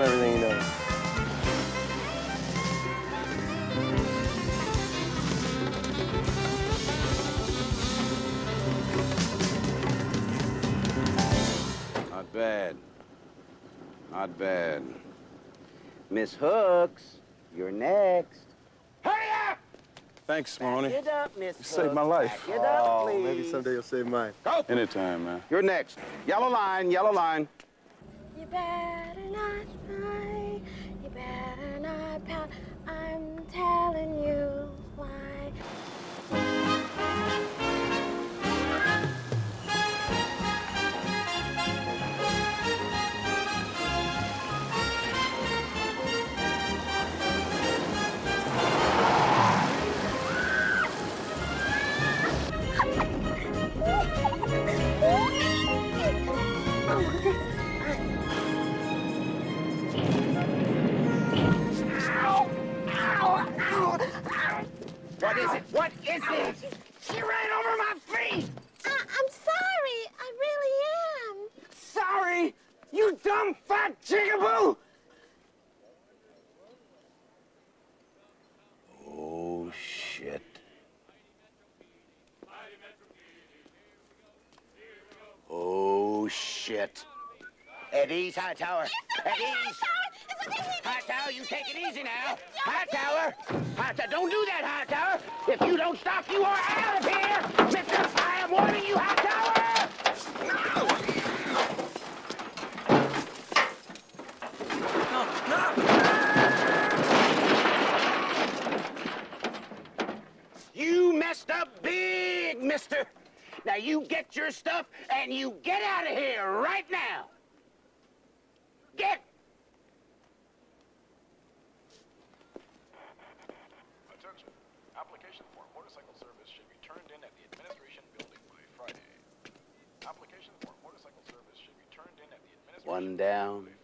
him everything he knows. Not bad. Not bad. Miss Hooks, you're next. Hurry up! Thanks, Mahoney. Get up, Miss You Hooks. saved my life. Get up, please. Maybe someday you'll save mine. Go. Anytime, man. You're next. Yellow line, yellow line. You better not cry, you better not pout, I'm telling you why. What is it? What is it? She ran over my feet! I'm sorry, I really am. Sorry, you dumb fat jigaboo! Oh, shit. Oh, shit. At ease, Hightower. At ease. Hightower, you take it easy now. Hightower. Hightower, don't do that, Hightower. If you don't stop, you are out of here. Mister, I am warning you, Hightower. You messed up big, mister. Now you get your stuff and you get out of here right now. Get. Attention. Application for motorcycle service should be turned in at the administration building by Friday. Application for motorcycle service should be turned in at the administration One down,